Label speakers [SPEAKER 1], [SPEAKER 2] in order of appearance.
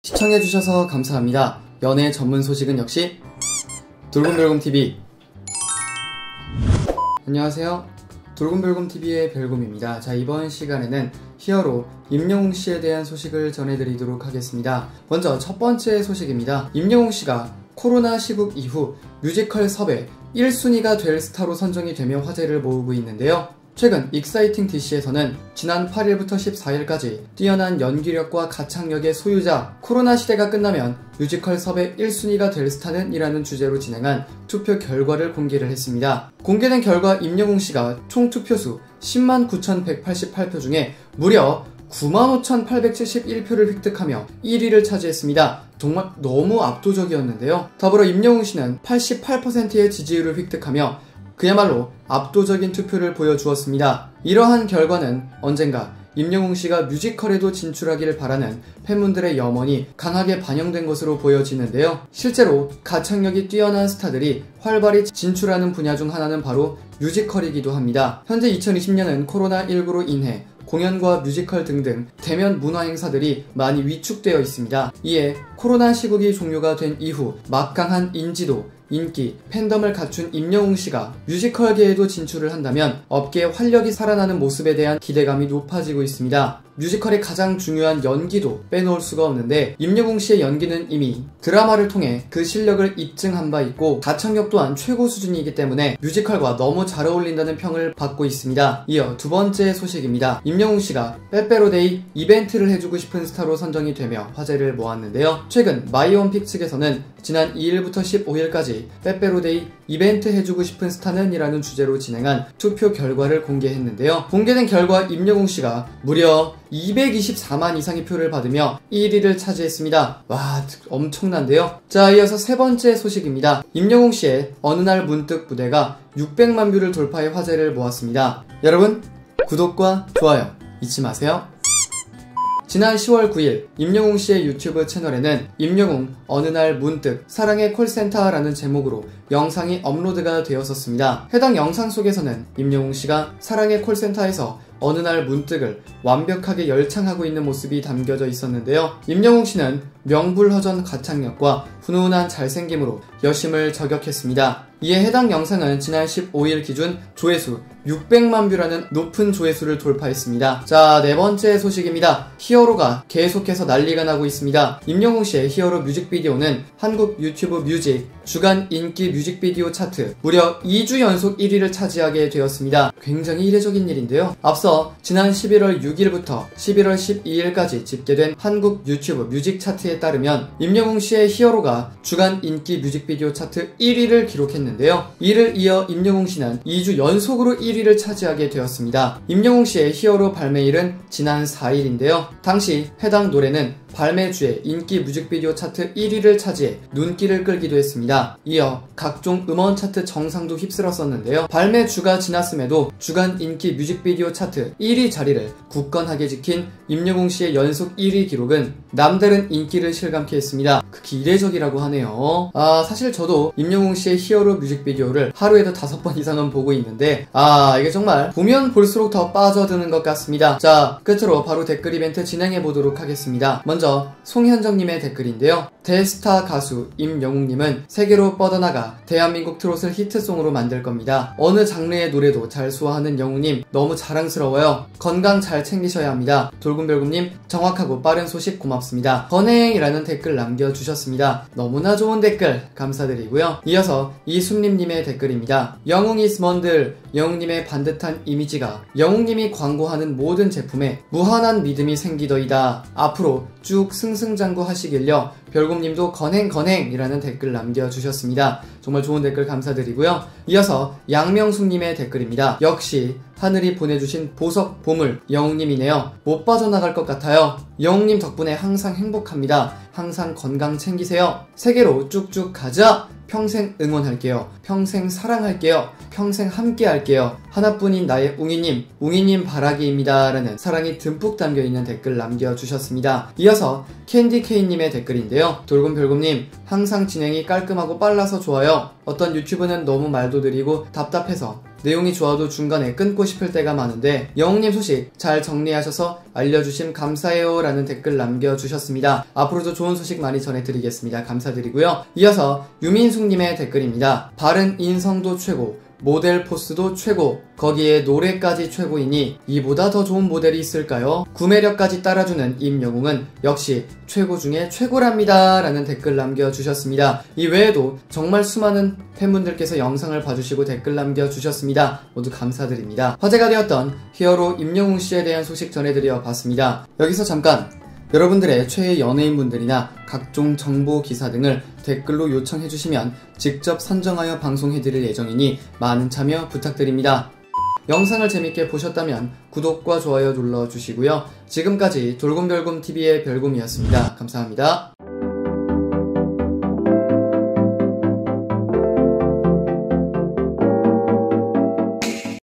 [SPEAKER 1] 시청해주셔서 감사합니다. 연애 전문 소식은 역시 돌곰별곰TV. 안녕하세요. 돌곰별곰TV의 별곰입니다. 자, 이번 시간에는 히어로 임영웅씨에 대한 소식을 전해드리도록 하겠습니다. 먼저 첫 번째 소식입니다. 임영웅씨가 코로나 시국 이후 뮤지컬 섭외 1순위가 될 스타로 선정이 되며 화제를 모으고 있는데요. 최근 익사이팅 DC에서는 지난 8일부터 14일까지 뛰어난 연기력과 가창력의 소유자, 코로나 시대가 끝나면 뮤지컬 섭외 1순위가 될 스타는 이라는 주제로 진행한 투표 결과를 공개를 했습니다. 공개된 결과 임영웅씨가 총 투표수 109,188표 중에 무려 95,871표를 획득하며 1위를 차지했습니다. 정말 너무 압도적이었는데요. 더불어 임영웅씨는 88%의 지지율을 획득하며 그야말로 압도적인 투표를 보여주었습니다. 이러한 결과는 언젠가 임영웅씨가 뮤지컬에도 진출하기를 바라는 팬분들의 염원이 강하게 반영된 것으로 보여지는데요. 실제로 가창력이 뛰어난 스타들이 활발히 진출하는 분야 중 하나는 바로 뮤지컬이기도 합니다. 현재 2020년은 코로나19로 인해 공연과 뮤지컬 등등 대면 문화 행사들이 많이 위축되어 있습니다. 이에 코로나 시국이 종료가 된 이후 막강한 인지도, 인기, 팬덤을 갖춘 임영웅씨가 뮤지컬계에도 진출을 한다면 업계의 활력이 살아나는 모습에 대한 기대감이 높아지고 있습니다. 뮤지컬의 가장 중요한 연기도 빼놓을 수가 없는데 임영웅씨의 연기는 이미 드라마를 통해 그 실력을 입증한 바 있고 가창력 또한 최고 수준이기 때문에 뮤지컬과 너무 잘 어울린다는 평을 받고 있습니다. 이어 두 번째 소식입니다. 임영웅씨가 빼빼로데이 이벤트를 해주고 싶은 스타로 선정이 되며 화제를 모았는데요. 최근 마이원픽 측에서는 지난 2일부터 15일까지 빼빼로데이 이벤트 해주고 싶은 스타는 이라는 주제로 진행한 투표 결과를 공개했는데요. 공개된 결과 임영웅씨가 무려 224만 이상의 표를 받으며 1위를 차지했습니다. 와, 엄청난데요. 자, 이어서 세 번째 소식입니다. 임영웅씨의 어느 날 문득 무대가 600만 뷰를 돌파해 화제를 모았습니다. 여러분, 구독과 좋아요 잊지 마세요. 지난 10월 9일 임영웅씨의 유튜브 채널에는 임영웅 어느 날 문득 사랑의 콜센터라는 제목으로 영상이 업로드가 되었었습니다. 해당 영상 속에서는 임영웅씨가 사랑의 콜센터에서 어느 날 문득을 완벽하게 열창하고 있는 모습이 담겨져 있었는데요. 임영웅씨는 명불허전 가창력과 훈훈한 잘생김으로 여심을 저격했습니다. 이에 해당 영상은 지난 15일 기준 조회수 600만 뷰라는 높은 조회수를 돌파했습니다. 자, 네 번째 소식입니다. 히어로가 계속해서 난리가 나고 있습니다. 임영웅씨의 히어로 뮤직비디오는 한국 유튜브 뮤직 주간 인기 뮤직비디오 차트 무려 2주 연속 1위를 차지하게 되었습니다. 굉장히 이례적인 일인데요. 앞서 지난 11월 6일부터 11월 12일까지 집계된 한국 유튜브 뮤직 차트에 따르면 임영웅씨의 히어로가 주간 인기 뮤직비디오 차트 1위를 기록했는데요. 이를 이어 임영웅씨는 2주 연속으로 1위를 차지하게 되었습니다. 임영웅씨의 히어로 발매일은 지난 4일인데요. 당시 해당 노래는 발매주에 인기 뮤직비디오 차트 1위를 차지해 눈길을 끌기도 했습니다. 이어 각종 음원 차트 정상도 휩쓸었었는데요. 발매주가 지났음에도 주간 인기 뮤직비디오 차트 1위 자리를 굳건하게 지킨 임영웅씨의 연속 1위 기록은 남다른 인기를 실감케 했습니다. 극히 이례적이라고 하네요. 사실 저도 임영웅씨의 히어로 뮤직비디오를 하루에도 5번 이상은 보고 있는데 이게 정말 보면 볼수록 더 빠져드는 것 같습니다. 자, 끝으로 바로 댓글 이벤트 진행해보도록 하겠습니다. 먼저 송현정님의 댓글인데요. 대스타 가수 임영웅님은 세계로 뻗어나가 대한민국 트롯을 히트송으로 만들 겁니다. 어느 장르의 노래도 잘 소화하는 영웅님 너무 자랑스러워요. 건강 잘 챙기셔야 합니다. 돌곰별곰님 정확하고 빠른 소식 고맙습니다. 건행이라는 댓글 남겨주셨습니다. 너무나 좋은 댓글 감사드리고요. 이어서 이순림님의 댓글입니다. 영웅이 스먼들 영웅님의 반듯한 이미지가 영웅님이 광고하는 모든 제품에 무한한 믿음이 생기더이다. 앞으로 쭉 승승장구 하시길요. 별곰님도 건행건행이라는 댓글 남겨주셨습니다. 정말 좋은 댓글 감사드리고요. 이어서 양명숙님의 댓글입니다. 역시 하늘이 보내주신 보석 보물 영웅님이네요. 못 빠져나갈 것 같아요. 영웅님 덕분에 항상 행복합니다. 항상 건강 챙기세요. 세계로 쭉쭉 가자. 평생 응원할게요. 평생 사랑할게요. 평생 함께 할게요. 하나뿐인 나의 웅이님, 웅이님 바라기입니다. 라는 사랑이 듬뿍 담겨있는 댓글 남겨주셨습니다. 이어서 캔디케이님의 댓글인데요. 돌곰별곰님, 항상 진행이 깔끔하고 빨라서 좋아요. 어떤 유튜브는 너무 말도 느리고 답답해서 내용이 좋아도 중간에 끊고 싶을 때가 많은데 영웅님 소식 잘 정리하셔서 알려주심 감사해요 라는 댓글 남겨주셨습니다. 앞으로도 좋은 소식 많이 전해드리겠습니다. 감사드리고요. 이어서 유민숙님의 댓글입니다. 발음 인성도 최고, 모델 포스도 최고, 거기에 노래까지 최고이니 이보다 더 좋은 모델이 있을까요? 구매력까지 따라주는 임영웅은 역시 최고 중에 최고랍니다 라는 댓글 남겨주셨습니다. 이 외에도 정말 수많은 팬분들께서 영상을 봐주시고 댓글 남겨주셨습니다. 모두 감사드립니다. 화제가 되었던 히어로 임영웅씨에 대한 소식 전해드려 봤습니다. 여기서 잠깐 여러분들의 최애 연예인분들이나 각종 정보 기사 등을 댓글로 요청해주시면 직접 선정하여 방송해드릴 예정이니 많은 참여 부탁드립니다. 영상을 재밌게 보셨다면 구독과 좋아요 눌러주시고요. 지금까지 돌곰별곰TV의 별곰이었습니다. 감사합니다.